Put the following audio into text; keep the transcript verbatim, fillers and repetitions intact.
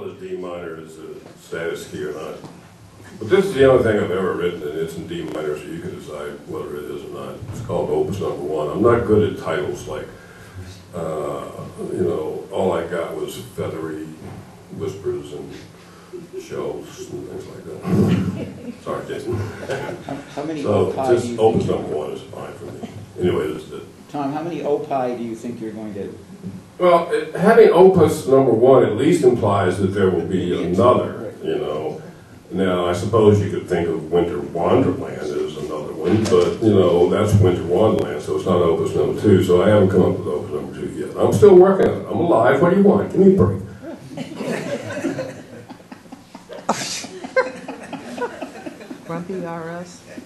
the D minor is a status key or not. But this is the only thing I've ever written, and it's in D minor, so you can decide whether it is or not. It's called Opus Number One. I'm not good at titles like, uh, you know, all I got was feathery whispers and shells and things like that. Sorry, Jason. How, how many So opie just do you Opus think, Number One is fine for me. Anyway, this is it. Tom, how many opie do you think you're going to? Well, it, having Opus Number One at least implies that there will be another, you know. Now, I suppose you could think of Winter Wonderland as another one, but, you know, that's Winter Wonderland, so it's not Opus Number Two, so I haven't come up with Opus Number Two yet. I'm still working on it. I'm alive. What do you want? Give me a break. Grumpy R Us.